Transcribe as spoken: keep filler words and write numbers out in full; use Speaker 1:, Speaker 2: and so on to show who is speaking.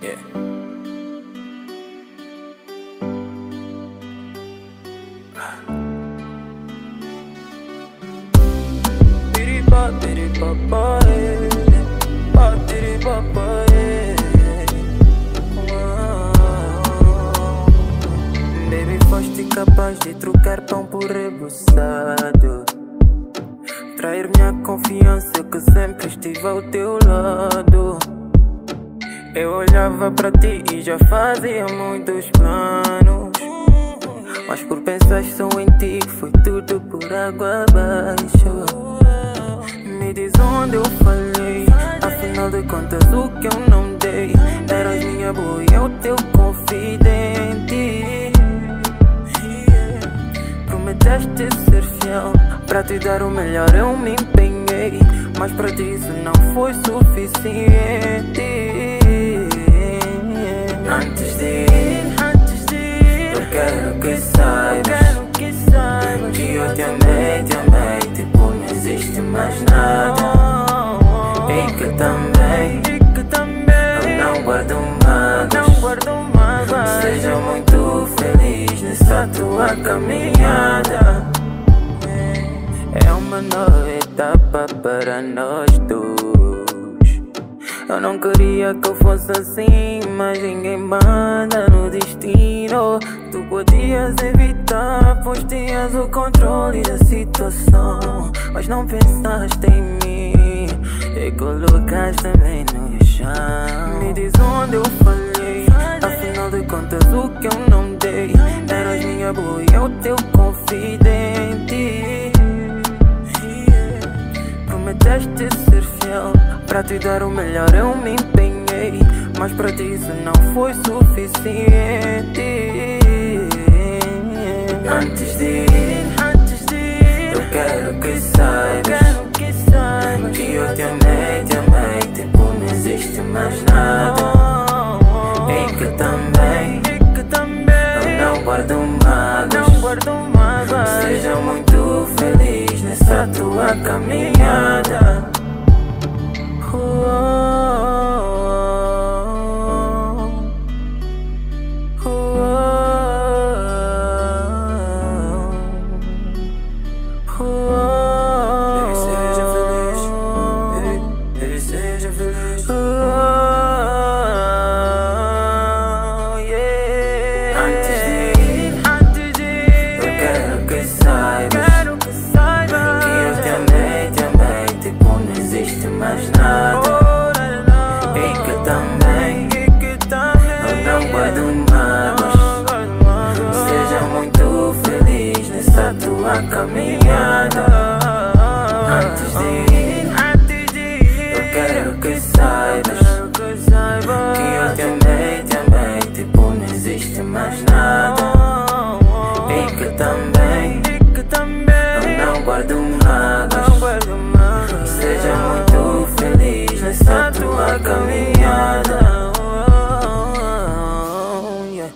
Speaker 1: Yeah. Biriba, biriba, boy. Ba, biriba, boy. Baby, foste capaz de trocar pão por rebuçado, trair minha confiança que sempre estive ao teu lado. Eu olhava pra ti e já fazia muitos planos, mas por pensar só em ti foi tudo por água abaixo. Me diz onde eu falhei, afinal de contas o que eu não dei. Eras minha boa e eu teu confidente. Prometeste ser fiel, pra te dar o melhor eu me empenhei, mas pra ti isso não foi suficiente. Antes de ir, antes de ir, eu quero que saibas, que, saibas que eu te amei, te amei, tipo não existe mais nada. E que também, e que também eu não guardo mágoas, não guardo mágoas. Seja muito feliz nessa tua caminhada. É uma nova etapa para nós dois. Eu não queria que eu fosse assim, mas ninguém manda no destino. Tu podias evitar, pois tinhas o controle da situação, mas não pensaste em mim e colocaste-me no chão. Me diz onde eu falhei, afinal de contas o que eu não dei. Eras minha boa e eu teu confidente. Prometeste ser fiel, pra te dar o melhor eu me empenhei, mas pra ti isso não foi suficiente. Antes de ir, antes de ir, eu quero que saibas, quero que, saibas que eu te amei, te amei, tipo não existe mais nada. E que também, e que também eu não guardo mágoas, não guardo mágoas. Seja muito feliz nessa tua caminhada. Oh, oh, oh, oh, oh. Baby, seja feliz, baby, baby, seja feliz. Oh, yeah. Antes de ir, antes de ir, eu quero que saibas, quero que saibas que eu te amei, te amei, tipo não existe mais nada. E que também, e que também eu não guardo mágoas. Seja muito feliz nessa tua caminhada. Antes de ir, antes de ir, eu quero que saibas, que eu te amei, te amei, tipo não existe mais nada.